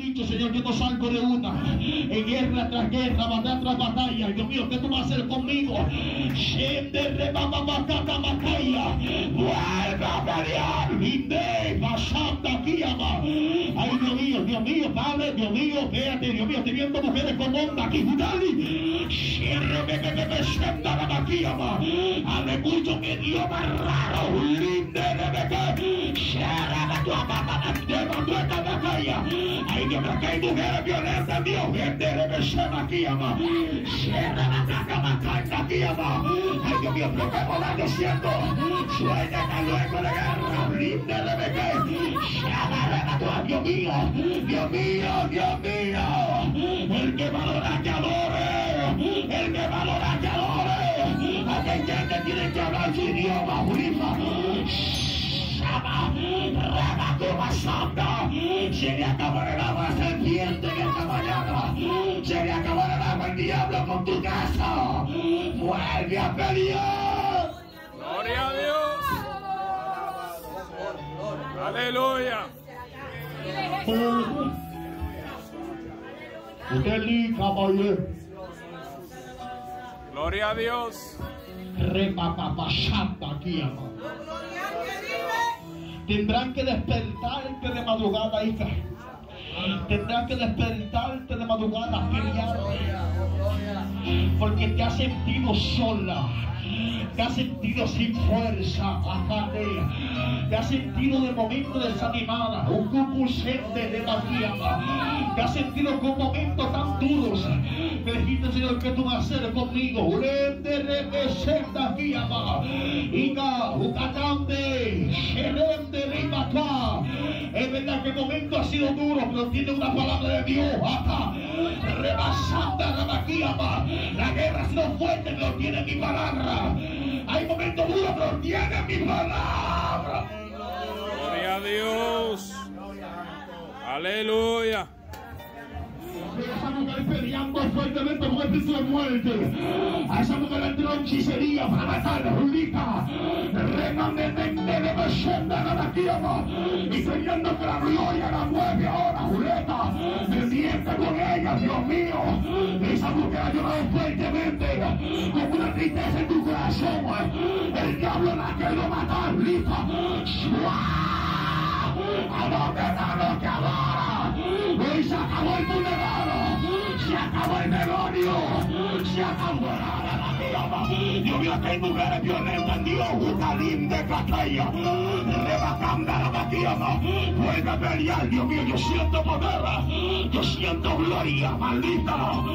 dicho, Señor, yo no salgo de una. En guerra tras guerra, batalla tras batalla. Dios mío, ¿qué tú vas a hacer conmigo? Vuelve a pelear. Ay, Dios mío, Padre, Dios mío, espérate, Dios mío, estoy viendo mujeres con onda aquí. Escucho mi idioma raro. Ay, Dios mío, que hay mujeres violentas, Dios. Ay, Dios mío, ¿pero qué voy diciendo? Sueña que luego de guerra, Dios mío, Dios mío, Dios mío. El que valora que adore, el que valora que adore. Aquel que tiene que hablar su idioma, se le acabó el agua serpiente en esta mañana. Se le acabó el agua el diablo con tu casa. Vuelve a pelear. Gloria a Dios. Aleluya. Usted li caballero. Gloria a Dios. Repapapachata aquí, amado. Tendrán que despertarte de madrugada, hija. Tendrán que despertarte de madrugada a pelear. Porque te has sentido sola. Te has sentido sin fuerza. Te has sentido de momento desanimada. Un cucusente de magia. Te has sentido con momentos tan duros. Me dijiste, Señor, ¿qué tú vas a hacer conmigo? Urende representa aquí, amada. Ica, ucatande, sherende rimacá. Es verdad que el momento ha sido duro, pero tiene una palabra de Dios. Acá, rebasando la maquilla. La guerra ha sido fuerte, pero tiene mi palabra. Hay momentos duros, pero tiene mi palabra. Gloria a Dios. Aleluya. Esa mujer peleando fuertemente con el espíritu de muerte. A esa mujer entró en hechicería para matarla, Julita. Y creyendo que la gloria la mueve ahora, Julieta. Me miente con ella, Dios mío. Esa mujer ha llorado fuertemente con una tristeza en tu corazón. El diablo la ha querido matar, Julita. A los hermanos que adoran. Hoy se acabó el funeral. Se acabó el demonio. Se acabó la tierra. Dios mío, que hay mujeres violentas. Dios, una linda batalla. Rebacando la tierra. Vuelve a pelear, Dios mío. Yo siento poder. Yo siento gloria, maldita.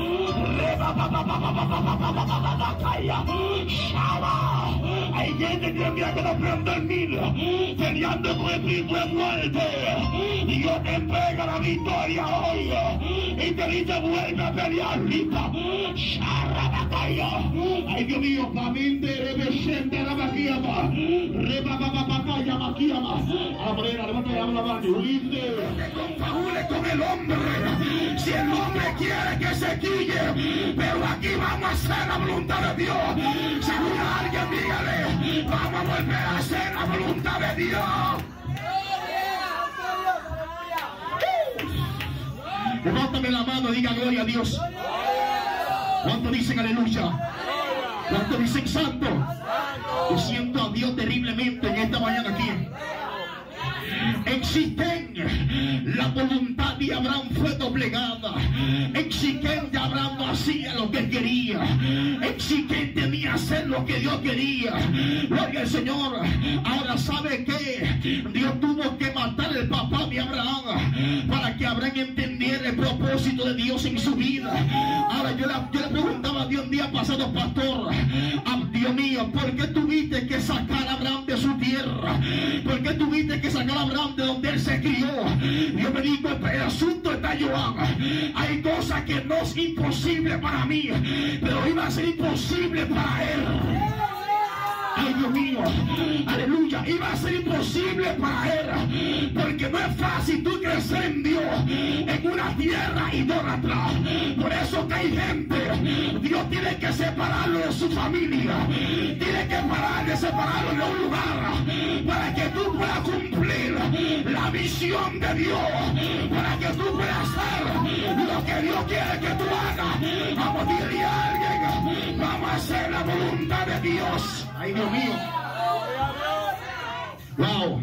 Hay gente que no prende el mil. Peleando con el espíritu de muerte. Dios te entrega la victoria hoy. Y te dice, vuelve a pelear, lista. Ay, Dios mío, familia de rebesente la maquiama. Rebababacaya maquiama. Abrera, levanta la mano, libre. Que confabule con el hombre. Si el hombre quiere que se quille, pero aquí vamos a hacer la voluntad de Dios. Saluda a alguien, dígale, vamos a volver a hacer la voluntad de Dios. Levántame la mano, diga gloria a Dios. ¿Cuánto dicen aleluya? ¿Cuánto dicen santo? Yo siento a Dios terriblemente en esta mañana aquí. Existen, la voluntad de Abraham fue doblegada. Existen, de Abraham no hacía lo que quería. Existen, tenía que hacer lo que Dios quería. Gloria al Señor. Ahora sabe que Dios tuvo que matar el papá de Abraham para que Abraham entendiera el propósito de Dios en su vida. Ahora yo le preguntaba a Dios un día pasado, pastor, Dios mío, ¿por qué tuviste que sacar a Abraham de su tierra? ¿Por qué tuviste que sacar a Abraham de donde él se crió? Dios me dijo, el asunto está, Joan. Hay cosas que no es imposible para mí, pero iba a ser imposible para él. Ay, Dios mío, aleluya, iba a ser imposible para él, porque no es fácil tú crecer en Dios en una tierra idólatra. Por eso que hay gente, Dios tiene que separarlo de su familia, tiene que separarlo de un lugar para que tú puedas cumplir la visión de Dios, para que tú puedas ser que Dios quiere que tú hagas. Vamos, dile a alguien, vamos a hacer la voluntad de Dios. Ay, Dios mío. Wow.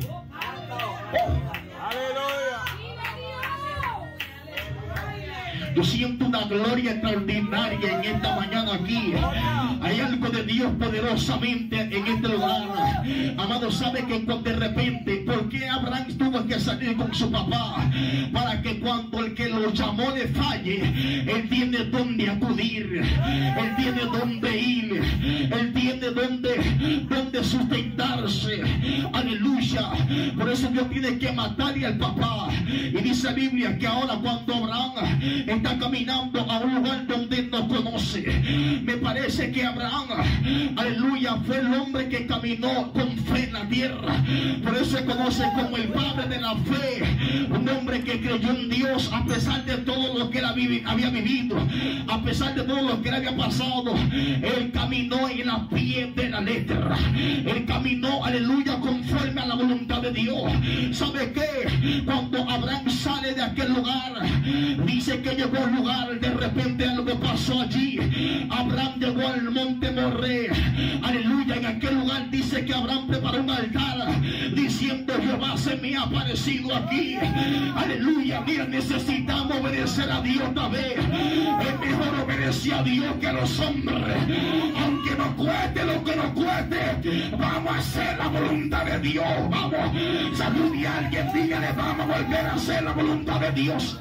Yo siento una gloria extraordinaria en esta mañana aquí. Hay algo de Dios poderosamente en este lugar. Amado, sabe que de repente, ¿por qué Abraham tuvo que salir con su papá? Para que cuando el que lo llamó le falle, él tiene dónde acudir, él tiene dónde ir, él tiene dónde sustentarse. Aleluya. Por eso Dios tiene que matarle al papá. Y dice la Biblia que ahora cuando Abraham está caminando a un lugar donde no conoce, me parece que Abraham, aleluya, fue el hombre que caminó con fe en la tierra. Por eso se conoce como el padre de la fe, un hombre que creyó en Dios a pesar de todo lo que él había vivido, a pesar de todo lo que él había pasado. Él caminó en la pie de la letra, él caminó, aleluya, conforme a la voluntad de Dios. ¿Sabe qué? Cuando Abraham sale de aquel lugar, dice que llegó al lugar, de repente algo pasó allí. Abraham llegó al monte Moré, aleluya. En aquel lugar dice que Abraham preparó un altar diciendo: Jehová se me ha aparecido aquí. Aleluya. Mira, necesitamos obedecer a Dios otra vez. Es mejor obedecer a Dios que a los hombres, aunque nos cueste lo que nos cueste. Vamos a hacer la voluntad de Dios. Vamos, salude a alguien, dígale: vamos a volver a hacer la voluntad de Dios.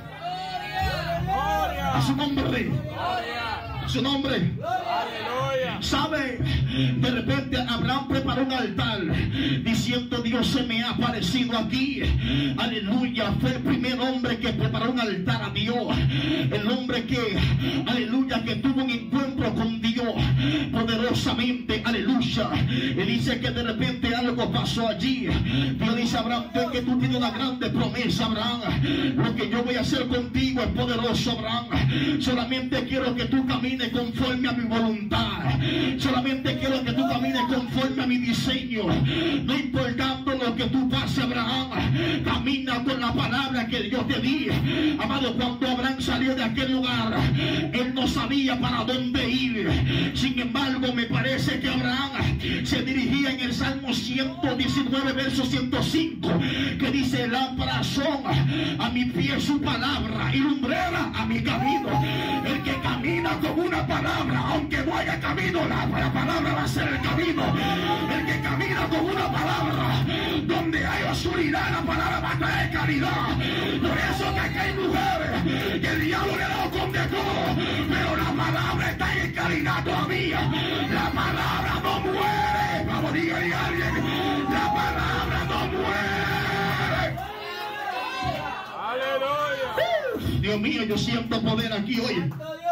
A su nombre. A su nombre. Aleluya. ¿Sabe? De repente Abraham preparó un altar diciendo: Dios se me ha aparecido aquí. Aleluya. Fue el primer hombre que preparó un altar a Dios. El hombre que, aleluya, que tuvo un encuentro con Dios poderosamente. Aleluya. Y dice que de repente algo pasó allí. Dios dice a Abraham: que tú tienes una grande promesa, Abraham. Lo que yo voy a hacer contigo es poderoso, Abraham. Solamente quiero que tú camines conforme a mi voluntad. Solamente quiero que tú camines conforme a mi diseño. No importando lo que tú pases, Abraham, camina con la palabra que Dios te di. Amado, cuando Abraham salió de aquel lugar, él no sabía para dónde ir. Sin embargo, me parece que Abraham se dirigía en el Salmo 119, verso 105, que dice: lámpara son a mi pie su palabra y lumbrera a mi camino. El que camina con una palabra, aunque no haya camino, la palabra va a ser el camino. El que camina con una palabra, donde hay oscuridad, la palabra va a traer claridad. Por eso que aquí hay mujeres que el diablo le ha dado con de todo, pero la palabra está en claridad todavía. La palabra no muere. Vamos, dígale a alguien: la palabra no muere. Aleluya. Dios mío, yo siento poder aquí hoy.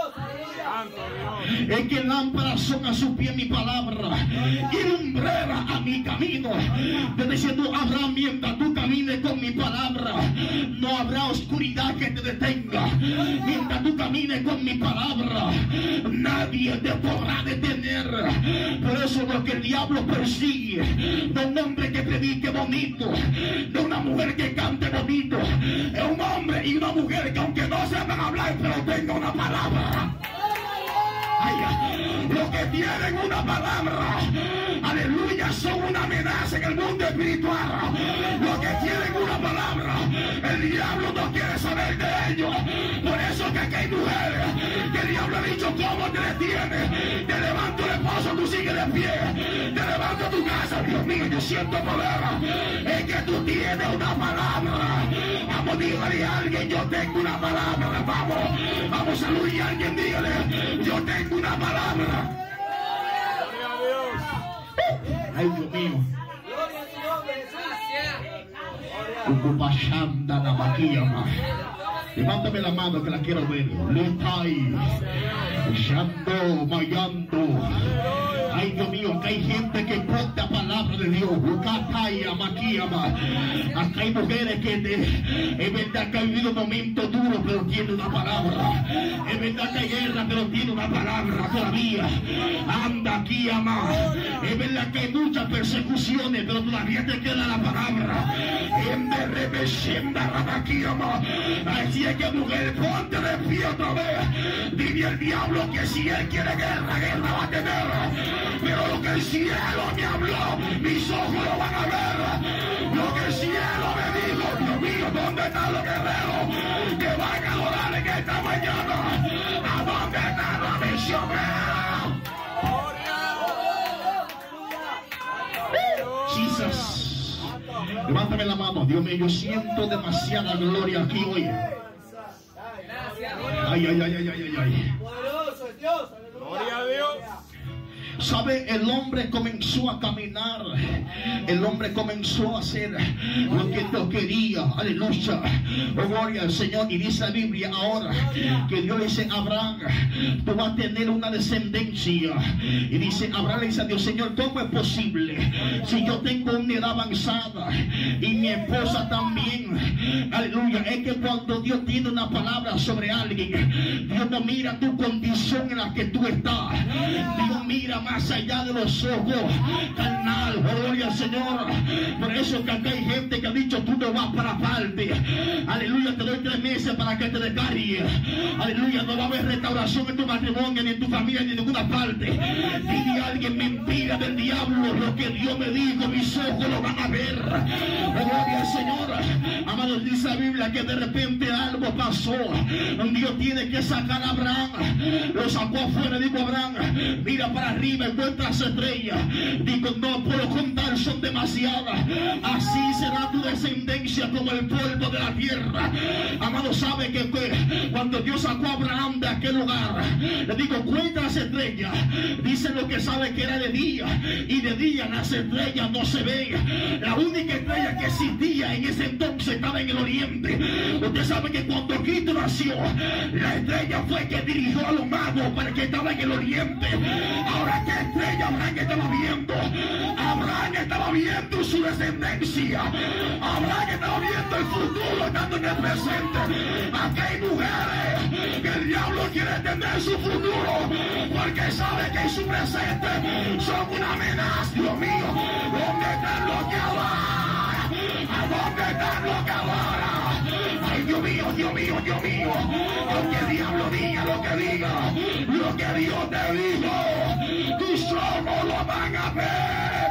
Es que lámparas son a su pie mi palabra y lumbrera a mi camino. Te diciendo, Abraham, mientras tú camines con mi palabra, no habrá oscuridad que te detenga. Mientras tú camines con mi palabra, nadie te podrá detener. Por eso lo que el diablo persigue, de un hombre que predique bonito, de una mujer que cante bonito, es un hombre y una mujer que aunque no sepan hablar, pero tenga una palabra. Los que tienen una palabra, aleluya, son una amenaza en el mundo espiritual. Los que tienen una palabra, el diablo no quiere saber de ellos. Por eso que aquí hay mujeres que el diablo ha dicho: ¿cómo te detienes? Te levanto el esposo, tú sigues de pie. Te levanto tu casa. Dios mío, yo siento poder. Es que tú tienes una palabra. Vamos, dígale a alguien: yo tengo una palabra. Vamos, salude a alguien, dígale: yo tengo una palabra. Gloria a Dios. Ay, Dios mío. Ocupashanda la maquilla. Levántame la mano que la quiero ver. Letai. Shando, mayando. Ay, Dios mío, que hay gente que porta palabra de Dios. Acá hay mujeres que es verdad que han vivido momentos duros, pero tiene una palabra. Es verdad que hay guerra, pero tiene una palabra todavía. Anda aquí, ama. Es verdad que hay muchas persecuciones, pero todavía te queda la palabra. Así es que, mujer, ponte de pie otra vez. Dile al diablo que si él quiere guerra, guerra va a tener. Pero lo que el cielo me habló, mis ojos lo van a ver. Lo que el cielo me dijo, Dios mío, ¿dónde están los guerreros que van a adorar en esta mañana? ¿A dónde están los misioneros? Jesus. Levántame la mano. Dios mío, yo siento demasiada gloria aquí hoy. Ay, ay, ay, ay, ay, ay. Poderoso es Dios. Gloria a Dios. ¿Sabe? El hombre comenzó a caminar. El hombre comenzó a hacer lo que Dios quería. Aleluya. Oh, gloria al Señor. Y dice la Biblia ahora que Dios le dice a Abraham, tú vas a tener una descendencia. Y dice Abraham, le dice a Dios, Señor, ¿cómo es posible? Si yo tengo una edad avanzada y mi esposa también. Aleluya. Es que cuando Dios tiene una palabra sobre alguien, Dios no mira tu condición en la que tú estás. Dios mira más allá de los ojos carnal. Gloria al Señor. Por eso que acá hay gente que ha dicho, tú no vas para parte. Aleluya, te doy 3 meses para que te descargues. Aleluya, no va a haber restauración en tu matrimonio, ni en tu familia, ni en ninguna parte. Dile a alguien, mentira del diablo. Lo que Dios me dijo, mis ojos lo van a ver. Gloria al Señor. Amados, dice la Biblia que de repente algo pasó. Dios tiene que sacar a Abraham. Lo sacó afuera, dijo Abraham, mira para arriba, encuentra las estrellas. Digo, no puedo contar, son demasiadas. Así será tu descendencia como el polvo de la tierra. Amado, sabe que cuando Dios sacó a Abraham de aquel lugar, le digo, cuenta las estrellas. Dice lo que sabe que era de día, y de día las estrellas no se ven. La única estrella que existía en ese entonces estaba en el oriente. Usted sabe que cuando Cristo nació, la estrella fue que dirigió a los magos para que estaba en el oriente. Ahora, ¿qué estrella Abraham estaba viendo? Abraham estaba viendo su descendencia. Abraham estaba viendo el futuro estando en el presente. Aquí hay mujeres que el diablo quiere tener su futuro porque sabe que en su presente son una amenaza. Dios mío, ¿dónde están los que adoran? ¿A dónde están los que adoran? Ay, Dios mío, Dios mío, Dios mío. Lo que el diablo diga, lo que diga, lo que Dios te dijo, tus ojos lo van a ver.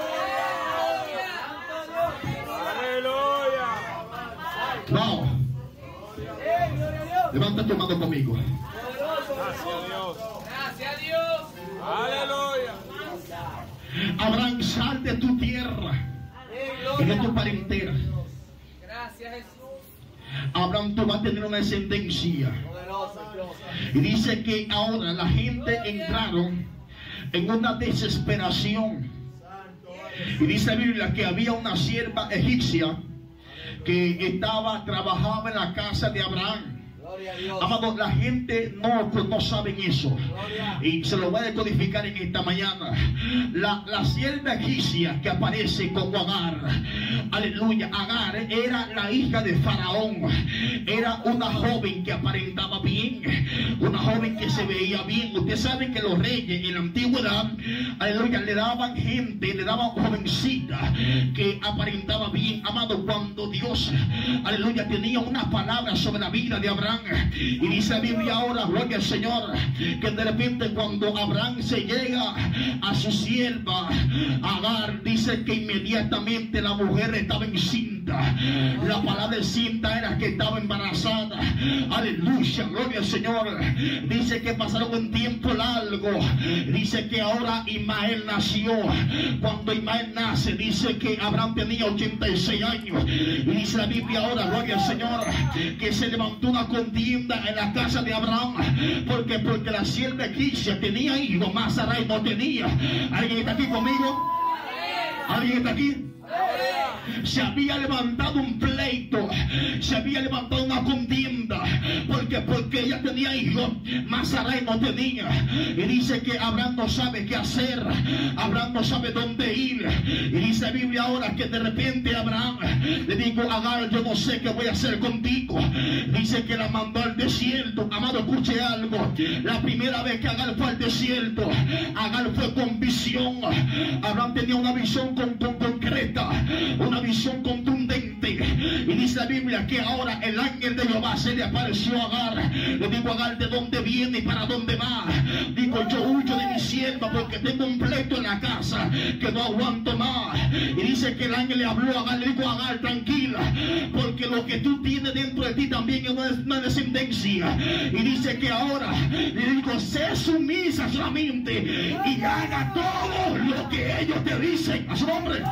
Aleluya. No. Levanta tu mano conmigo. Gracias a Dios. Gracias a Dios. Aleluya. Abraham, sal de tu tierra y de tu parentela. Gracias Jesús. Abraham, tú vas a tener una descendencia. Poderoso es Dios. Y dice que ahora la gente entraron en una desesperación. Y dice la Biblia que había una sierva egipcia que trabajaba en la casa de Abraham. Gloria a Dios. Amado, la gente no saben eso. Y se lo voy a decodificar en esta mañana. La sierva egipcia que aparece como Agar. Aleluya. Agar era la hija de Faraón. Era una joven que aparentaba bien. Una joven que se veía bien. Ustedes saben que los reyes en la antigüedad, aleluya, le daban gente, le daban jovencita que aparentaba bien. Amado, cuando Dios, aleluya, tenía una palabra sobre la vida de Abraham. Y dice la Biblia ahora, gloria al Señor, que de repente cuando Abraham se llega a su sierva Agar, dice que inmediatamente la mujer estaba encinta. La palabra encinta era que estaba embarazada. Aleluya, gloria al Señor. Dice que pasaron un tiempo largo. Dice que ahora Ismael nació. Cuando Ismael nace, dice que Abraham tenía 86 años. Y dice la Biblia ahora, gloria al Señor, que se levantó una contienda en la casa de Abraham. Porque la sierva egipcia tenía hijos, más Sarai no tenía. ¿Alguien está aquí conmigo? ¿Alguien está aquí? Se había levantado un pleito, se había levantado una contienda, porque Porque ella tenía hijos, mas Sarai no tenía. Y dice que Abraham no sabe qué hacer. Abraham no sabe dónde ir. Y dice la Biblia ahora que de repente Abraham le dijo a Agar, yo no sé qué voy a hacer contigo. Dice que la mandó al desierto. Amado, escuche algo. La primera vez que Agar fue al desierto, Agar fue con visión. Abraham tenía una visión concreta, una visión contundente. Y dice la Biblia que ahora el ángel de Jehová se le apareció a Agar. Le dijo a Agar de dónde viene y para dónde va. Dijo, yo huyo de mi sierva porque tengo un pleito en la casa que no aguanto más. Y dice que el ángel le habló a Agar, le dijo a Agar, tranquila, porque lo que tú tienes dentro de ti también es una descendencia. Y dice que ahora le dijo, sé sumisa solamente y haga todo lo que ellos te dicen. A su nombre,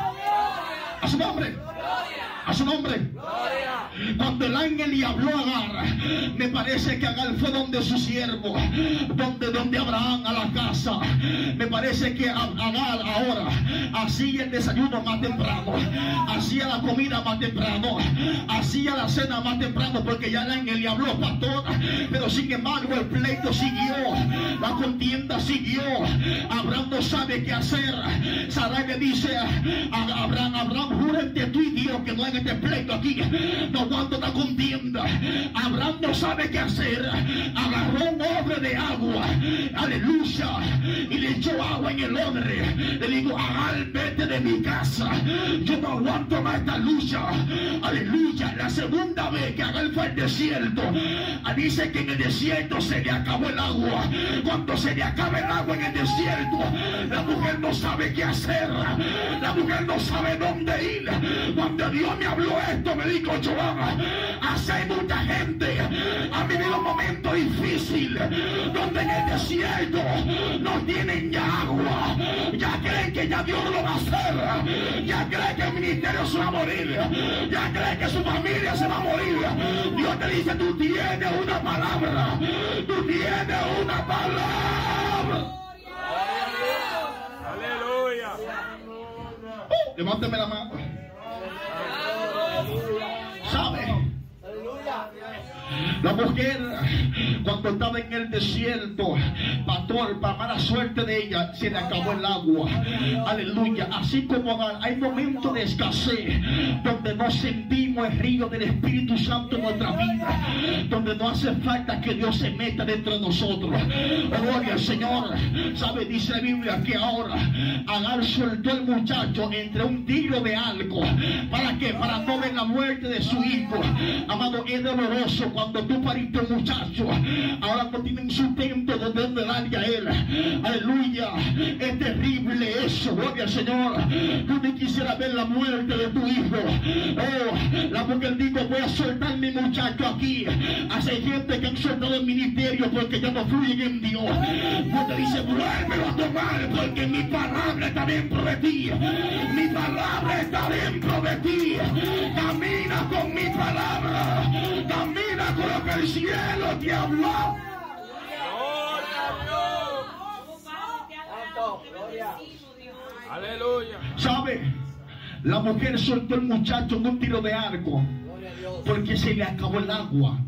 a su nombre, a su nombre. Cuando el ángel le habló a Agar, me parece que Agar fue donde su siervo, donde Abraham, a la casa. Me parece que Agar ahora hacía el desayuno más temprano, hacía la comida más temprano, hacía la cena más temprano, porque ya el ángel le habló, pastor. Pero sin embargo el pleito siguió, la contienda siguió. Abraham no sabe qué hacer. Sarai le dice a Abraham, jura entre tú y Dios que no hay este pleito aquí, no aguanto la contienda. Abraham no sabe qué hacer. Agarró un odre de agua, aleluya, y le echó agua en el odre. Le digo, Agar, vete de mi casa, yo no aguanto más esta lucha, aleluya. La segunda vez que Agar fue al desierto, dice que en el desierto se le acabó el agua. Cuando se le acaba el agua en el desierto, la mujer no sabe qué hacer, la mujer no sabe dónde ir. Cuando Dios me habló esto, me dijo, Joana, así hay mucha gente ha vivido un momento difícil, donde en el desierto no tienen ya agua, ya creen que ya Dios lo va a hacer, ya creen que el ministerio se va a morir, ya creen que su familia se va a morir. Dios te dice, tú tienes una palabra, tú tienes una palabra. Aleluya. Levánteme la mano. ¿Sabe? La mujer, cuando estaba en el desierto, pastor, para mala suerte de ella, se le acabó el agua. Aleluya. Así como hay momentos de escasez donde no sentimos el río del Espíritu Santo en nuestra vida, donde no hace falta que Dios se meta dentro de nosotros. Oh, gloria al Señor. ¿Sabe? Dice la Biblia que ahora Agar soltó el muchacho entre un tiro de algo. ¿Para qué? Para no ver la muerte de su hijo. Amado, es doloroso cuando tú pariste un muchacho, ahora no tienen sustento de donde darle a él. Aleluya. Es terrible eso, gloria al Señor. Tú ni quisieras ver la muerte de tu hijo. Oh, la mujer dijo, voy a soltar mi muchacho aquí. Hace gente que han soltado el ministerio porque ya no fluyen en Dios. Dios te dice, vuélvelo a tomar, porque mi palabra está dentro de ti. Mi palabra está dentro de ti. Camina con mi palabra, camina con lo que el cielo te habló. Aleluya. ¿Sabe? La mujer soltó el muchacho en un tiro de arco porque se le acabó el agua.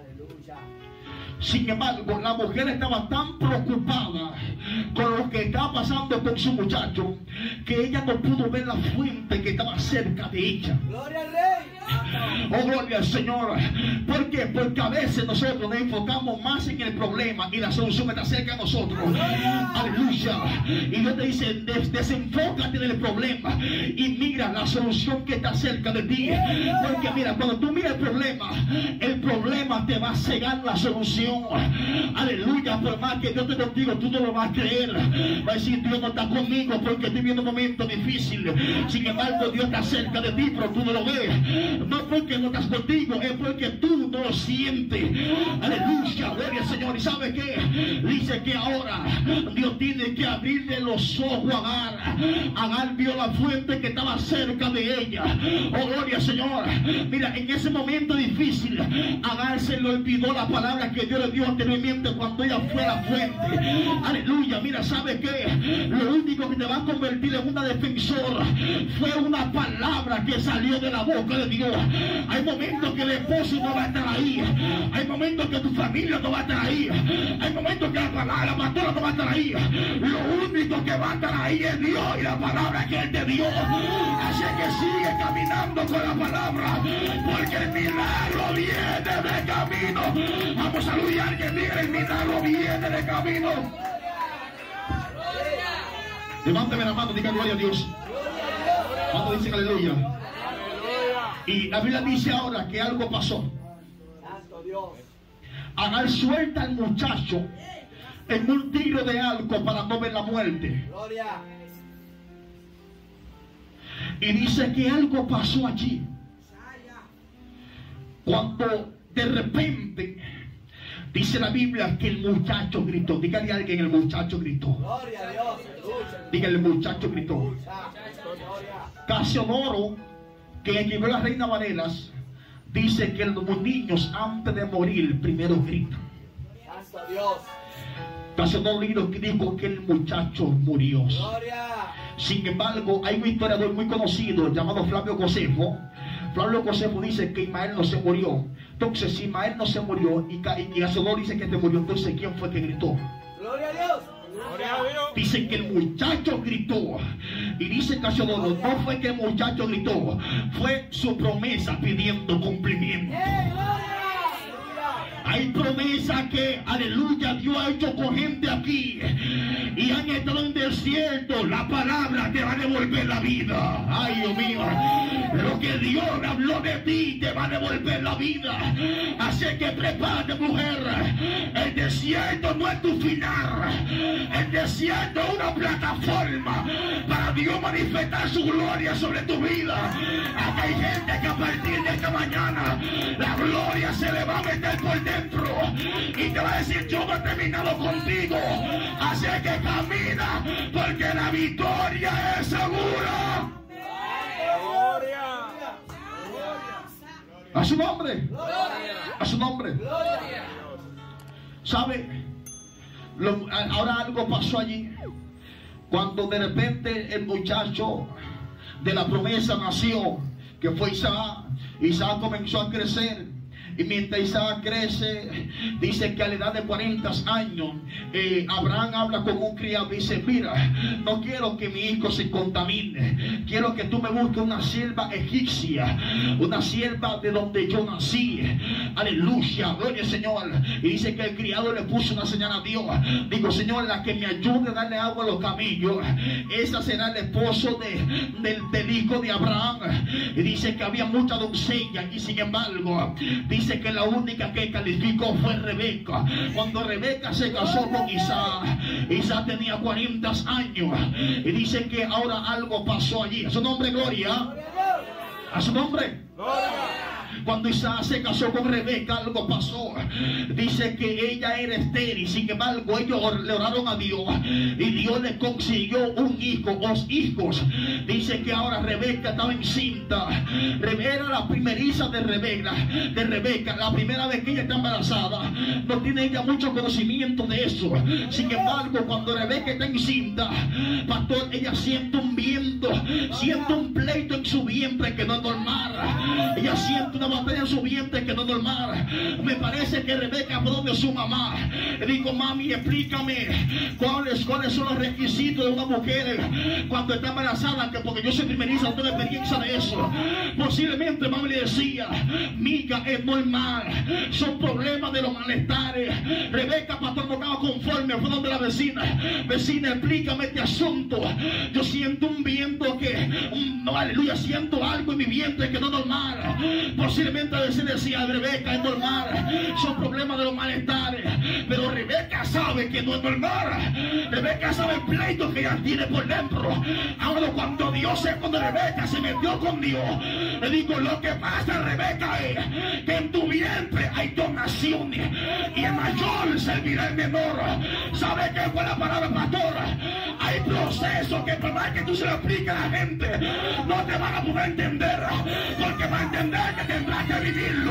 Sin embargo, la mujer estaba tan preocupada con lo que estaba pasando con su muchacho que ella no pudo ver la fuente que estaba cerca de ella. Gloria al Rey. Oh, gloria al Señor. ¿Por qué? Porque a veces nosotros nos enfocamos más en el problema y la solución está cerca de nosotros. Aleluya. Y Dios te dice, desenfócate del problema y mira la solución que está cerca de ti. Porque mira, cuando tú miras el problema te va a cegar la solución. Aleluya. Por más que Dios te contigo, tú no lo vas a creer. Va a decir, Dios no está conmigo porque estoy viviendo un momento difícil. Sin embargo, Dios está cerca de ti, pero tú no lo ves. No porque no estás contigo, es porque tú no lo sientes. Aleluya. Aleluya, gloria al Señor. ¿Y sabe qué? Dice que ahora Dios tiene que abrirle los ojos a Agar. Agar vio la fuente que estaba cerca de ella. Oh, gloria al Señor. Mira, en ese momento difícil, Agar se le olvidó la palabra que Dios le dio anteriormente cuando ella fue a la fuente. Aleluya, mira, ¿sabe qué? Lo único que te va a convertir en una defensora fue una palabra que salió de la boca de Dios. Hay momentos que el esposo no va a estar ahí. Hay momentos que tu familia no va a estar ahí. Hay momentos que la pastora no va a estar ahí. Lo único que va a estar ahí es Dios y la palabra que Él te dio. Así que sigue caminando con la palabra, porque el milagro viene de camino. Vamos a saludar a alguien, diga: el milagro viene de camino. Levántame la mano, diga gloria a Dios. ¿Cuánto dicen aleluya? Y la Biblia dice ahora que algo pasó. Agar suelta al muchacho en un tiro de arco para no ver la muerte. Y dice que algo pasó allí. Cuando de repente dice la Biblia que el muchacho gritó. Dígale a alguien: el muchacho gritó. Dígale: el muchacho gritó. Casiodoro, que escribió la Reina Varelas, dice que los niños antes de morir primero gritan. Casiodoro dijo que el muchacho murió. Sin embargo, hay un historiador muy conocido llamado Flavio Josefo. Flavio Josefo dice que Ismael no se murió. Entonces, si Ismael no se murió y Casiodoro dice que se murió, entonces ¿quién fue que gritó? Gloria a Dios. Dice que el muchacho gritó. Y dice Casiodoro, no fue que el muchacho gritó, fue su promesa pidiendo cumplimiento. Hay promesa que, aleluya, Dios ha hecho con gente aquí y han estado en desierto. La palabra te va a devolver la vida. Ay, Dios mío, lo que Dios habló de ti te va a devolver la vida. Así que prepárate, mujer. El desierto no es tu final. El desierto es una plataforma para Dios manifestar su gloria sobre tu vida. Aquí hay gente que a partir de esta mañana la gloria se le va a meter por dentro y te va a decir: yo no he terminado contigo. Así que camina, porque la victoria es segura. A su nombre. A su nombre. ¿Sabe? Ahora algo pasó allí. Cuando de repente el muchacho de la promesa nació, que fue Isaac. Isaac comenzó a crecer. Y mientras Isaac crece, dice que a la edad de 40 años, Abraham habla con un criado y dice: mira, no quiero que mi hijo se contamine. Quiero que tú me busques una sierva egipcia, una sierva de donde yo nací. Aleluya, gloria al Señor. Y dice que el criado le puso una señal a Dios. Digo: Señor, la que me ayude a darle agua a los camellos, esa será el esposo del hijo de Abraham. Y dice que había muchas doncellas, y sin embargo, dice que la única que calificó fue Rebeca. Cuando Rebeca se casó con Isaac, Isaac tenía 40 años. Y dice que ahora algo pasó allí. A su nombre, gloria. A su nombre. Cuando Isaac se casó con Rebeca, algo pasó. Dice que ella era estéril. Sin embargo, ellos le oraron a Dios y Dios le consiguió un hijo, 2 hijos. Dice que ahora Rebeca estaba encinta. Era la primeriza de Rebeca. La primera vez que ella está embarazada. No tiene ella mucho conocimiento de eso. Sin embargo, cuando Rebeca está encinta, pastor, ella siente un viento, siente un pleito en su vientre que no es normal. Ella siente una batalla en su vientre que no es normal. Me parece que Rebeca fue donde su mamá. Le dijo: mami, explícame cuáles son los requisitos de una mujer cuando está embarazada, que porque yo soy primeriza, no tengo experiencia de eso. Posiblemente mami le decía: miga, es normal, son problemas de los malestares. Rebeca, pastor, no estaba conforme, fue donde la vecina: vecina, explícame este asunto. Yo siento un viento que, no, aleluya, siento algo en mi vientre que no es normal. Posiblemente a veces decía, Rebeca, es normal, son problemas de los malestares. Pero Rebeca sabe que no es normal. Rebeca sabe el pleito que ella tiene por dentro. Ahora cuando Rebeca se metió con Dios, le digo, lo que pasa, Rebeca, es que en tu vientre hay donaciones y el mayor servirá al menor. ¿Sabe qué fue la palabra, pastor? Hay procesos que por más que tú se lo expliques a la gente, no te van a poder entender, porque va a entender que tendrás que vivirlo.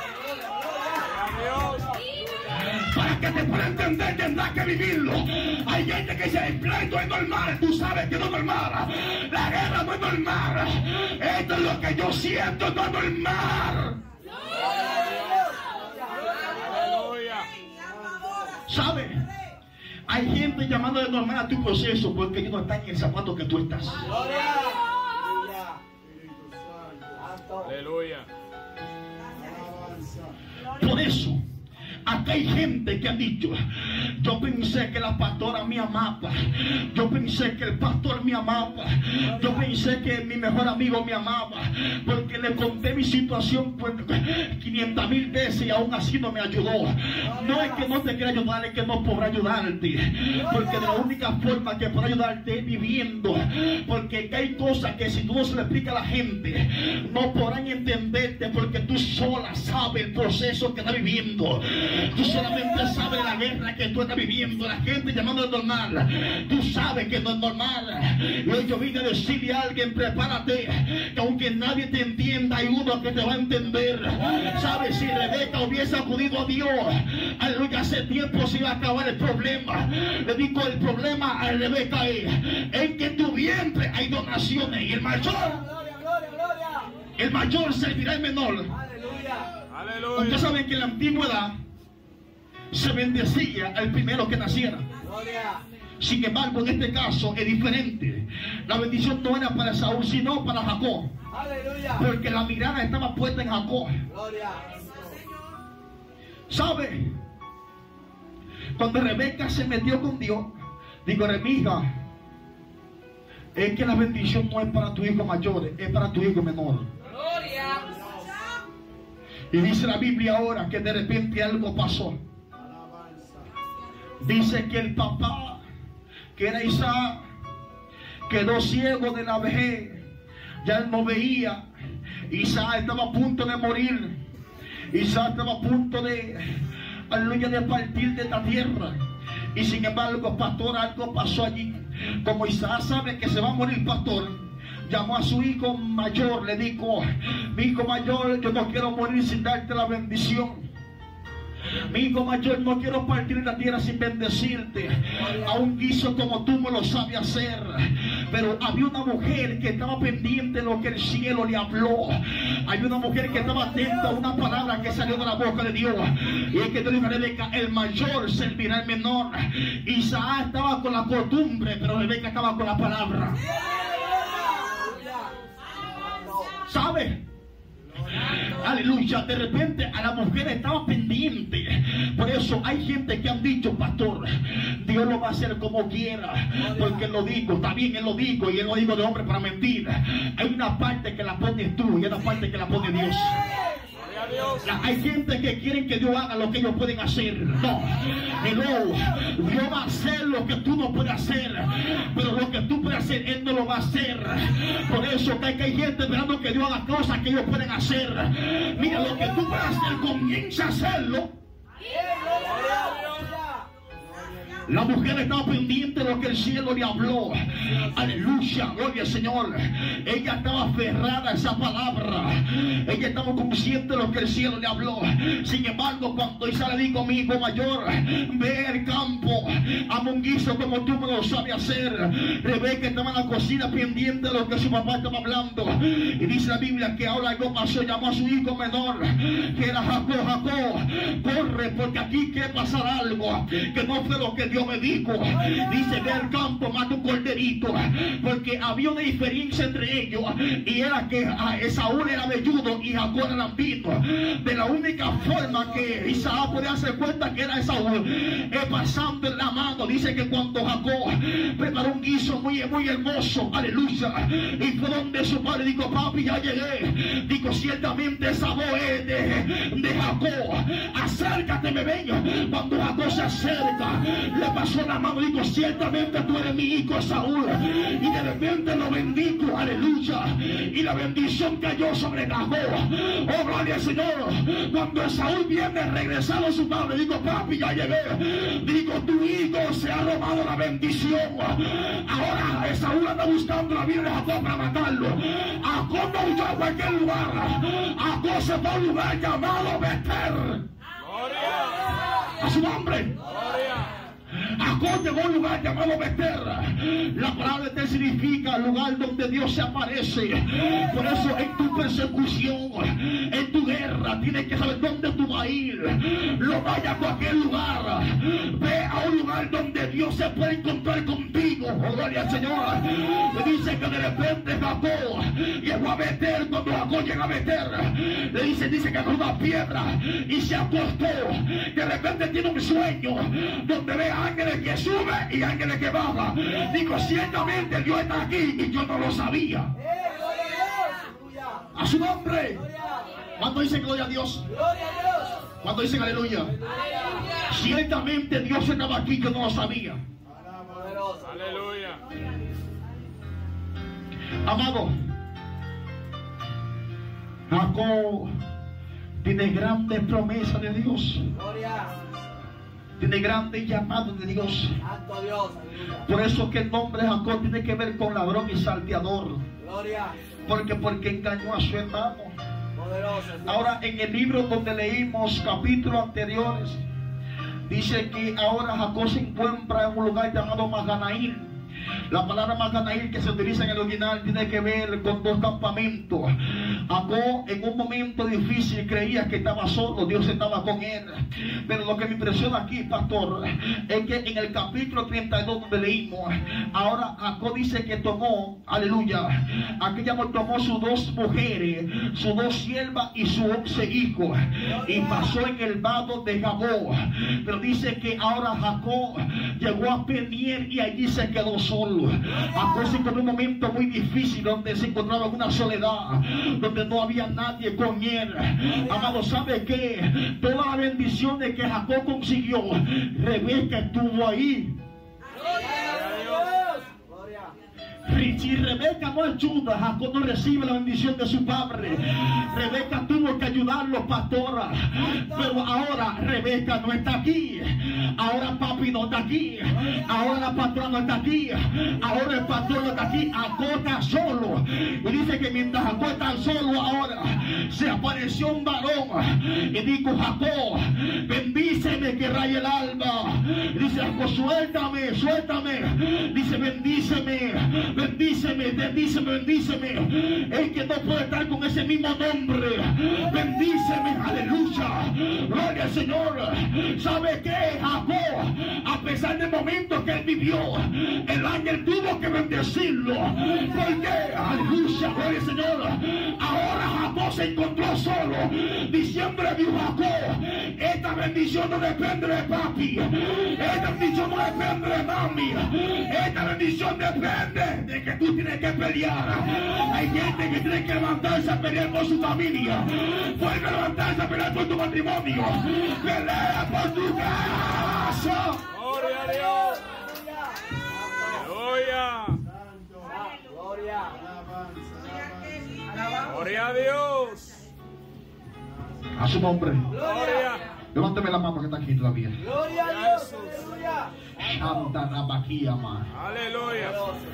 Para que te pueda entender tendrás que vivirlo. Hay gente que dice, el pleito es normal. Tú sabes que no es normal. La guerra no es normal. Esto es lo que yo siento, no es normal. ¿Sabes? Hay gente llamando de normal a tu proceso porque ellos no están en el zapato que tú estás. Aleluya. Por eso, acá hay gente que ha dicho, yo pensé que la pastora me amaba, yo pensé que el pastor me amaba, yo pensé que mi mejor amigo me amaba, porque le conté mi situación 500,000 veces y aún así no me ayudó. No es que no te quiera ayudar, es que no podrá ayudarte, porque de la única forma que podrá ayudarte es viviendo, porque hay cosas que si tú no se le explica a la gente, no podrán entenderte, porque tú sola sabes el proceso que está viviendo. Tú solamente sabes la guerra que tú estás viviendo. La gente llamando es normal. Tú sabes que no es normal. Y yo vine a decirle a alguien, prepárate, que aunque nadie te entienda, hay uno que te va a entender. ¿Sabes? Si Rebeca hubiese acudido a Dios, aleluya, hace tiempo se iba a acabar el problema. Le digo, el problema a Rebeca es en que en tu vientre hay donaciones y el mayor servirá al menor. Aleluya. Ustedes saben que en la antigüedad se bendecía al primero que naciera. Sin embargo, en este caso es diferente. La bendición no era para Saúl, sino para Jacob. Porque la mirada estaba puesta en Jacob. ¿Sabe? Cuando Rebeca se metió con Dios, digo, hija, es que la bendición no es para tu hijo mayor, es para tu hijo menor. Y dice la Biblia ahora que de repente algo pasó. Dice que el papá, que era Isaac, quedó ciego de la vejez. Ya él no veía. Isaac estaba a punto de morir. Isaac estaba a punto de, aleluya, de partir de esta tierra. Y sin embargo, pastor, algo pasó allí. Como Isaac sabe que se va a morir, pastor, llamó a su hijo mayor, le dijo, mi hijo mayor, yo no quiero morir sin darte la bendición. Mi hijo mayor, no quiero partir de la tierra sin bendecirte. Aún hizo como tú me lo sabes hacer. Pero había una mujer que estaba pendiente de lo que el cielo le habló. Había una mujer que estaba atenta a una palabra que salió de la boca de Dios. Y es que te dijo a Rebeca, el mayor servirá al menor. Isaac estaba con la costumbre, pero Rebeca estaba con la palabra. ¿Sabe? Aleluya, de repente a la mujer estaba pendiente. Por eso hay gente que han dicho, pastor, Dios lo va a hacer como quiera, porque él lo dijo, está bien, él lo dijo, y él lo dijo de hombre para mentir. Hay una parte que la pones tú y hay una parte que la pone Dios. Hay gente que quieren que Dios haga lo que ellos pueden hacer. No, Dios va a hacer lo que tú no puedes hacer, pero lo que tú puedes hacer, Él no lo va a hacer. Por eso que hay gente esperando que Dios haga cosas que ellos pueden hacer. Mira, lo que tú puedes hacer, comienza a hacerlo. La mujer estaba pendiente de lo que el cielo le habló. Aleluya, gloria al Señor. Ella estaba aferrada a esa palabra. Ella estaba consciente de lo que el cielo le habló. Sin embargo, cuando Isaac le dijo, mi hijo mayor, ve al campo, hazme un guiso como tú me lo sabes hacer. Rebeca estaba en la cocina pendiente de lo que su papá estaba hablando. Y dice la Biblia que ahora algo pasó, llamó a su hijo menor, que era Jacob. Jacob, corre hombre, porque aquí quiere pasar algo que no fue lo que Dios me dijo. Dice, ve al campo, mata un corderito, porque había una diferencia entre ellos, y era que Esaú era velludo y Jacob era lambito. De la única forma que Isaac podía hacer cuenta que era Esaú es pasando en la mano. Dice que cuando Jacob preparó un guiso muy hermoso, aleluya, y fue donde su padre dijo, papi, ya llegué. Digo, ciertamente esa voz es de Jacob, acércate, me venga. Cuando Jacob se acerca, le pasó la mano, digo, ciertamente tú eres mi hijo Saúl. Y de repente lo bendigo, aleluya, y la bendición cayó sobre Jacob. Oh, gloria al Señor. Cuando Saúl viene regresado a su padre, digo, papi, ya llegué. Digo, tu hijo se ha robado la bendición. Ahora Saúl anda buscando la vida de Jacob para matarlo. Jacob no huyó a cualquier lugar. Jacob se fue a un lugar llamado Betel. A su nombre. Jacob llegó a un lugar llamado Betel. La palabra Betel significa lugar donde Dios se aparece. Por eso en tu persecución, en tu guerra, tienes que saber dónde tú vas a ir. No vayas a cualquier lugar. Ve a un lugar donde Dios se puede encontrar contigo. Oh, gloria al Señor. Le dice que de repente Jacob llegó a Betel. Cuando Jacob llega a Betel, le dice que agarró una piedra y se acostó. De repente tiene un sueño donde ve ángeles que suben y ángeles que bajan. Digo, ciertamente Dios está aquí y yo no lo sabía. A su nombre. ¿Cuánto dicen gloria a Dios? ¿Cuánto dicen aleluya? Ciertamente Dios estaba aquí, yo no lo sabía. Aleluya. Amado, Jacob tiene grandes promesas de Dios. Tiene grandes llamados de Dios. Por eso que el nombre de Jacob tiene que ver con ladrón y salteador. Porque engañó a su hermano. Ahora en el libro donde leímos capítulos anteriores, dice que ahora Jacob se encuentra en un lugar llamado Maganaín. La palabra Maganaín que se utiliza en el original tiene que ver con dos campamentos. Jacob en un momento difícil creía que estaba solo, Dios estaba con él. Pero lo que me impresiona aquí, pastor, es que en el capítulo 32 donde leímos, ahora Jacob dice que tomó, aleluya, aquella tomó sus dos mujeres, sus dos siervas y sus 11 hijos, y pasó en el vado de Jacob. Pero dice que ahora Jacob llegó a Peniel y allí se quedó solo. Jacob se encontró en un momento muy difícil donde se encontraba en una soledad, donde no había nadie con él. Amado, ¿sabe qué? Todas las bendiciones que Jacob consiguió, Rebeca estuvo ahí. Si Rebeca no ayuda, Jacob no recibe la bendición de su padre. Rebeca tuvo que ayudarlo, pastora. Pero ahora Rebeca no está aquí. Ahora papi no está aquí. Ahora la pastora no está aquí. Ahora el pastor no está aquí. Jacob está solo. Y dice que mientras Jacob está solo ahora, se apareció un varón y dijo, Jacob, bendíceme que raye el alba. Y dice Jacob, suéltame. Dice, bendíceme. El que no puede estar con ese mismo nombre, bendíceme, aleluya, gloria al Señor. ¿Sabe qué? Jacob, a pesar del momento que él vivió, el ángel tuvo que bendecirlo. ¿Por qué? Aleluya, gloria al Señor. Ahora Jacob se encontró solo, diciéndole a Dios, Jacob, esta bendición no depende de papi, esta bendición no depende de mami, esta bendición depende de que tú tienes que pelear. Hay gente que tiene que levantarse a pelear por su familia. Vuelve a levantarse a pelear por tu matrimonio. Pelea por tu casa. Gloria a Dios. Aleluya. Gloria a Dios. A su nombre. Gloria. Levánteme la mano que está aquí todavía. Gloria a Dios. Aleluya.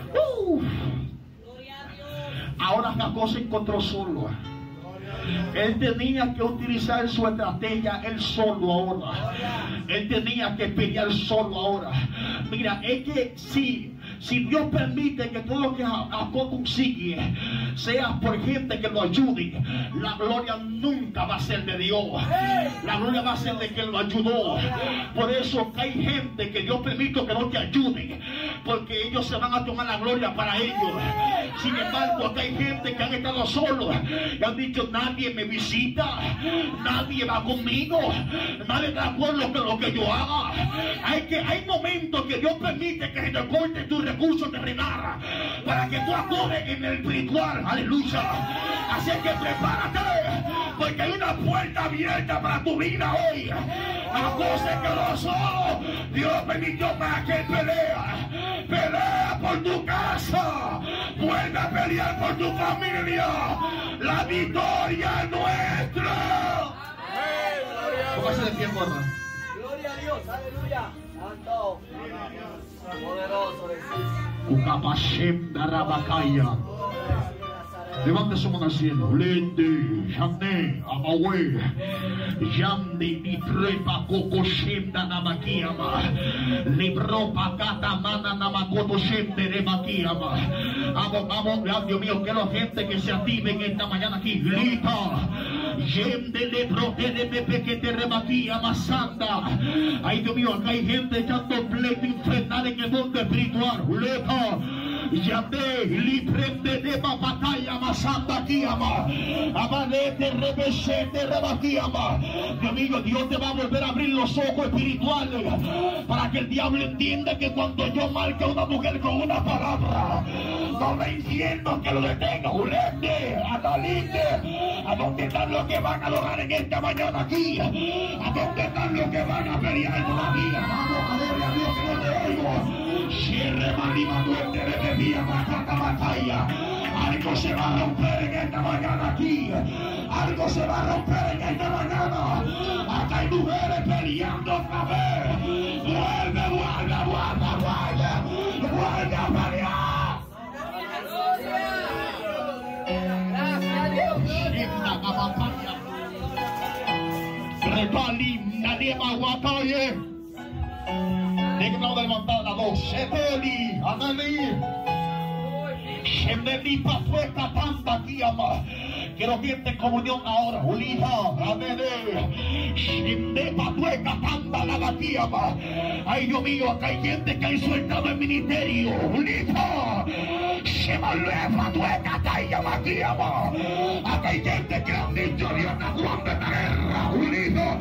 Ahora Jacob se encontró solo. Él tenía que utilizar su estrategia él solo ahora. Él tenía que pelear solo ahora. Mira, es que si Si Dios permite que todo lo que Jacob consigue sea por gente que lo ayude, la gloria nunca va a ser de Dios. La gloria va a ser de quien lo ayudó. Por eso que hay gente que Dios permite que no te ayude, porque ellos se van a tomar la gloria para ellos. Sin embargo, acá hay gente que han estado solos y han dicho: nadie me visita, nadie va conmigo, nadie está de acuerdo con lo que yo haga. Hay momentos que Dios permite que se te corten tus recursos terrenales para que tú acudes en el espiritual. Aleluya. Así que prepárate, porque hay una puerta abierta para tu vida hoy. A cosas que no son, Dios permitió para que pelea por tu casa, vuelve a pelear por tu familia. La victoria es nuestra. Póngase de pie, porra. Gloria a Dios, aleluya. Santo, poderoso Jesús. Ukapashemda rabakaya. Levante su mano al cielo. Lende, Yande, Amawe, Yande, Nitrepa, Coco, Shemda, Namakiama, Libropa, Catamana, Namakoto, Shemde, Nemakiama. Vamos, Dios mío, que la gente que se activen esta mañana aquí, grita. Yende, Lebrote, de Pepe, que te remaquía, Sanda. Ay, Dios mío, acá hay gente echando pleito infernal en el mundo espiritual. Leta. Yande, librende de batalla, masanda aquí, ama. Amanete, rebesete, rebaquiama. Dios mío, Dios te va a volver a abrir los ojos espirituales para que el diablo entienda que cuando yo marque a una mujer con una palabra, no me entiendo que lo detenga. Ulende, analinde. ¿A dónde están los que van a adorar en esta mañana aquí? ¿A dónde están los que van a pelear todavía? Vamos, adore a Dios que no te oigo. Cierre malima duende de bebida para batalla. Algo se va a romper en esta mañana aquí. Algo se va a romper en esta mañana. Acá hay mujeres peleando otra vez. Vuelve a pelear. Gracias a Dios. Digno de levantar la voz. Shebeli, Anani. Shebeli, Patueta, Tanta, Kiama. Quiero verte en comunión ahora. Ulija, Anani. Shebeli, Patueta, Tanta, la Kiama. Ay, Dios mío, acá hay gente que ha sueltado el ministerio. Ulija. Shebeli, Patueta, Tanta, Kiama. Acá hay gente que han dicho: Dios no aguanta esta guerra. Ulija.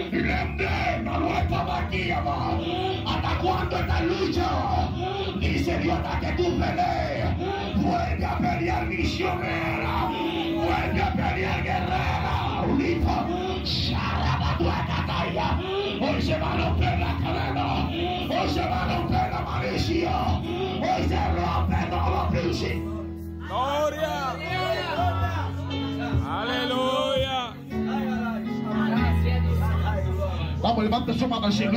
¿Hasta cuándo esta lucha? Dice Dios: hasta que tú pelees. Vuelve a pelear, misionera. Vuelve a pelear, guerrera. Unita. Hoy se va a romper la cadena. Hoy se va a romper la malicia. Hoy se rompe todo principio. Gloria. Aleluya. Vamos, levante su mano así.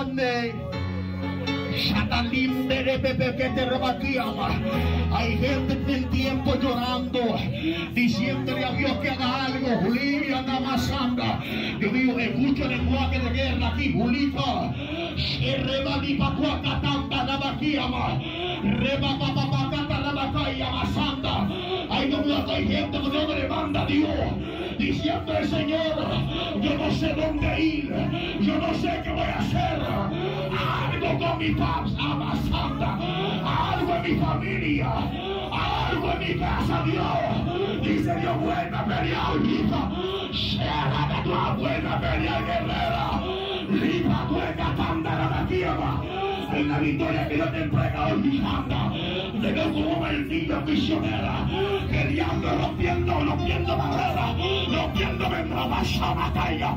Hay gente en el tiempo llorando, diciéndole a Dios que haga algo. Julia Namasanda. Dios mío, escucha el lenguaje de guerra aquí. Julita. Rebalipa cuaca tanta la vaquiama. Rebapapapacata la vaquilla masanda. Ay, Dios mío, hay gente que no le manda a Dios, diciendo al Señor: yo no sé dónde ir, yo no sé qué voy a hacer. Algo con mi paz, amasanda, algo en mi familia, algo en mi casa, Dios. Dice Dios: vuelve a pelear, hija. Cierra tu vuelve a pelear, guerrera. Lipa, tueca, tanda, la tierra. En la victoria que Dios te entrega hoy, anda. Te veo como una maldita misionera, peleando, rompiendo barreras, rompiendo esa batalla.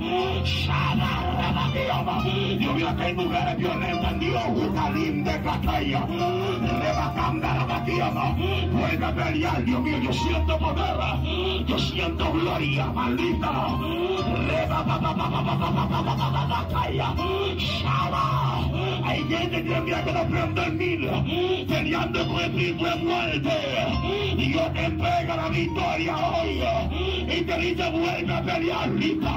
Dios mío, que hay mujeres violentas, Dios, una linda batalla. Rebacando la batalla, vuelve a pelear, Dios mío, yo siento poder, yo siento gloria, maldita. Batalla. Hay gente que envía que no prende el mil, peleando con el espíritu de muerte. Dios te entrega la victoria hoy y te dice: vuelve a pelear, lista.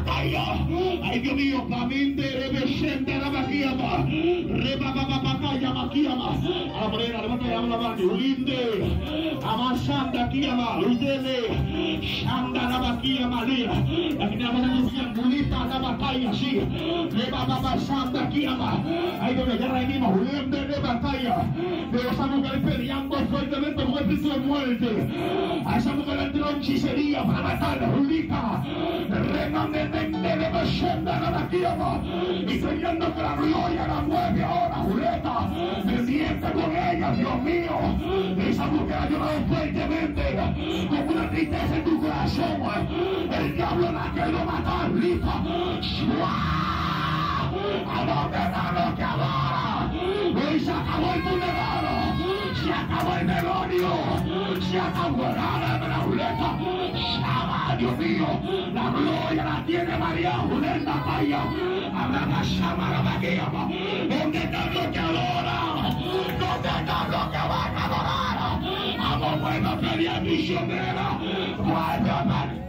Ay, Dios mío, camín de rebesión de la batalla. Rebaba batalla, Rabaquiama, a la morena, levanta la mano, Ulinde, Amasanda Kiama, Udele, Shanda Rabaquiama, la que tenemos en Bulita, la batalla, sí, le va a pasar Kiama, ahí donde ya reunimos, Ulinde de batalla, pero esa mujer peleando fuertemente con el espíritu de muerte, a esa mujer entró en hechicería para matarla, Ulita, remamenmente de Bashenda Rabaquiama, y creyendo que la gloria la mueve ahora, Juleta, me miente con ella, Dios mío, esa mujer ha llorado fuertemente, con una tristeza en tu corazón, el diablo la quiere matar, Lita, ¿a dónde está lo que adora? Hoy se acabó el vulnerado, se acabó el demonio, se acabó la Juleta, llama, Dios mío, la gloria la tiene María Juleta, vaya, habrá la llama la maquillama, ¿dónde está lo que adora? ¿Dónde está lo que van a adorar? Amo bueno, feria misionera, vuelve a María.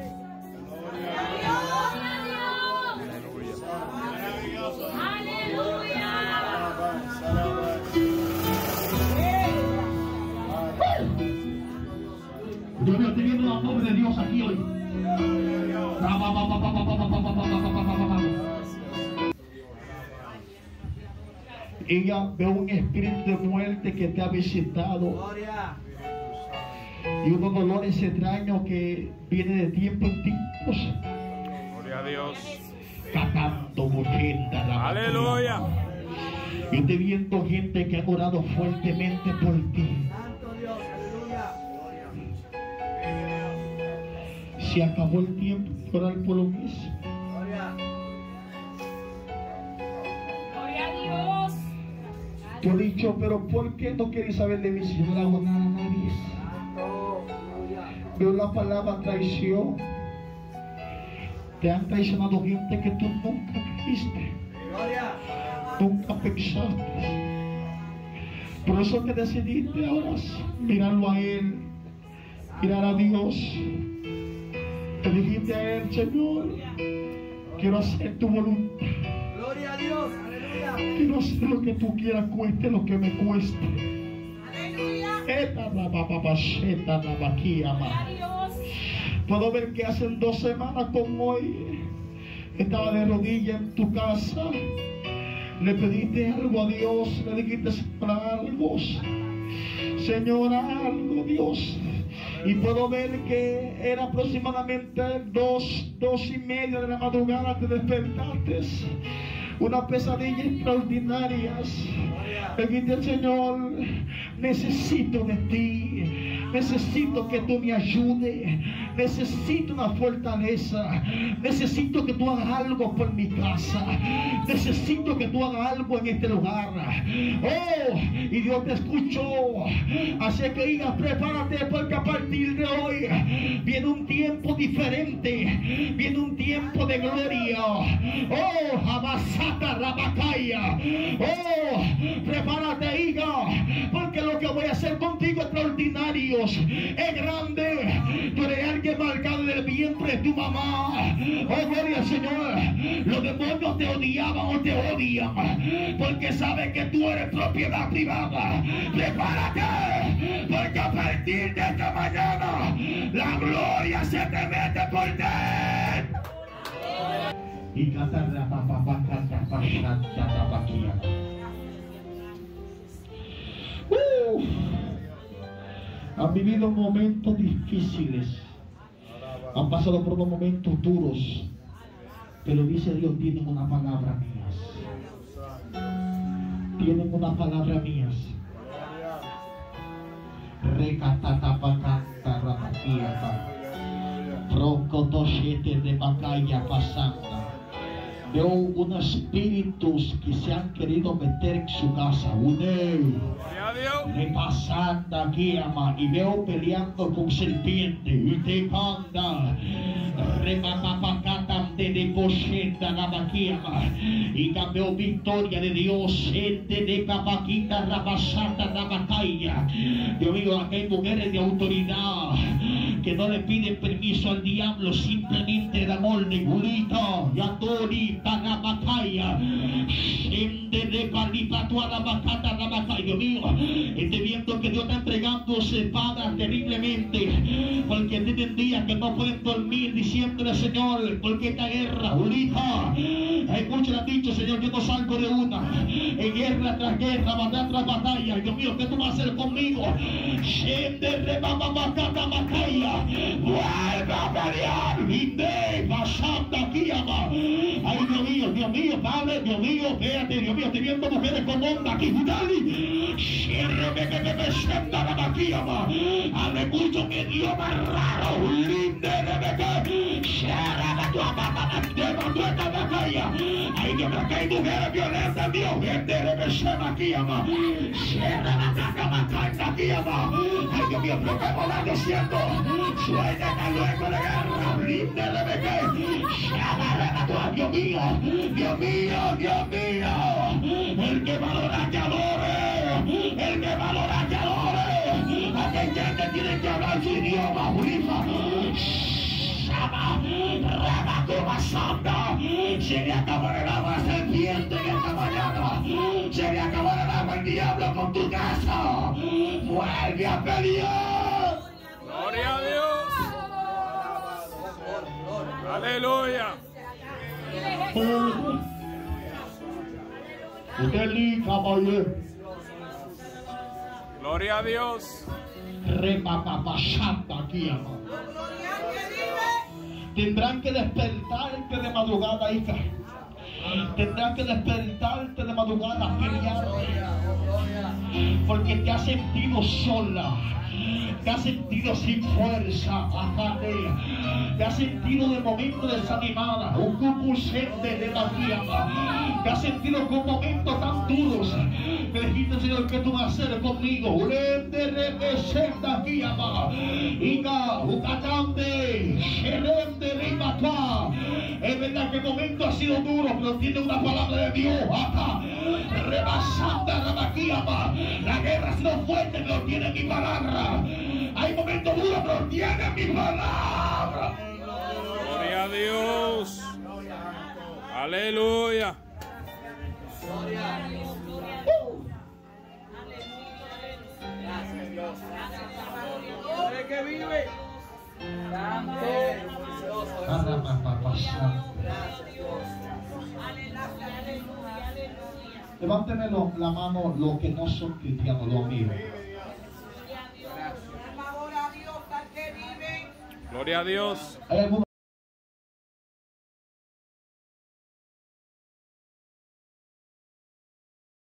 Dios mío, estoy viendo la pobre de Dios aquí hoy. Ella ve un espíritu de muerte que te ha visitado. Y unos dolores extraños que vienen de tiempo en tiempos. Gloria a Dios. Catando murienda la Aleluya. Y estoy viendo gente que ha orado fuertemente por ti. Se acabó el tiempo de orar por lo mismo. Gloria a Dios. Tú has dicho, pero ¿por qué no quieres saber de mí si no le hago nada a nadie? Veo la palabra traición. Te han traicionado gente que tú nunca creíste. Nunca pensaste. Por eso que decidiste ahora mirarlo a Él, mirar a Dios. Te dijiste a Él, Señor, quiero hacer tu voluntad. Gloria a Dios, aleluya. Quiero hacer lo que tú quieras, cueste lo que me cueste. Aleluya. Gloria a Dios. Puedo ver que hace 2 semanas como hoy estaba de rodillas en tu casa. Le pediste algo a Dios, le dijiste algo, Señor, algo, Dios. Y puedo ver que era aproximadamente 2:30 de la madrugada, te despertaste. Una pesadilla extraordinaria. Le dijiste, Señor, necesito de ti. Necesito que tú me ayudes. Necesito una fortaleza. Necesito que tú hagas algo por mi casa. Necesito que tú hagas algo en este lugar. Oh, y Dios te escuchó. Así que diga, prepárate, porque a partir de hoy viene un tiempo diferente. Viene un tiempo de gloria. Oh, Abasata Rabacaya. Oh, prepárate, hija, porque lo que voy a hacer contigo es extraordinario. Es grande. Tú eres alguien marcado del vientre de tu mamá. Oh, gloria al Señor. Los demonios te odiaban o te odian porque saben que tú eres propiedad privada. Prepárate, porque a partir de esta mañana la gloria se te mete por dentro. Y cantar la papá, han vivido momentos difíciles, han pasado por unos momentos duros, pero dice Dios, tienen una palabra mías. Tienen una palabra mías. Recatatapacanta rapatia, Procotoshete de Bacaya pasando. Veo unos espíritus que se han querido meter en su casa. Repasando aquí, ama, y veo peleando con serpiente. Y te manda. Repapapacatan de pocheta la vaquiama. Y veo victoria de Dios. De papaquita rabasata la batalla. Yo digo, aquí hay mujeres de autoridad que no le piden permiso al diablo, simplemente el amor de Julita y a Tori para la batalla. Dios mío, estoy viendo que Dios está entregando espada terriblemente, porque tienen días que no pueden dormir diciéndole, Señor, porque esta guerra, ahorita, hay muchos han dicho, Señor, yo no salgo de una, en guerra tras guerra, batalla tras batalla. Dios mío, ¿qué tú vas a hacer conmigo? Vuelve a pelear, ay, Dios mío, Padre, Dios mío, espérate, Dios mío, estoy viendo mujeres con onda aquí, hable mucho un idioma raro, ay, Dios mío, que hay mujeres violentas, Dios, ay, Dios mío, pero que van diciendo, suéltate luego de guerra, Dios mío, Dios mío, Dios mío, el que valora que adore, el que valora que adore, aquel que tiene que hablar su idioma, se le acabará el agua serpiente en esta mañana, se le acabará el agua el diablo con tu casa, vuelve a pelear. Gloria a Dios. Aleluya. Gloria a Dios. Tendrán que despertarte de madrugada, hija. Tendrán que despertarte de madrugada a pelear, porque te has sentido sola, te has sentido sin fuerza, te has sentido de momento desanimada, un compulsante de la tierra, te has sentido con momentos tan duros. Me dijiste, Señor, ¿qué tú vas a hacer conmigo? Es verdad que el momento ha sido duro, pero tiene una palabra de Dios acá, rebasando la guerra ha sido fuerte, pero tiene mi palabra. Hay momentos duros, pero tiene mi palabra. Gloria a Dios. Aleluya. Gloria a Dios. Gracias, Dios. Gracias, que vive. Santo. Gracias, Dios. Levánteme la mano los que no son cristianos, los míos. Gloria a Dios. ¿Hay alguno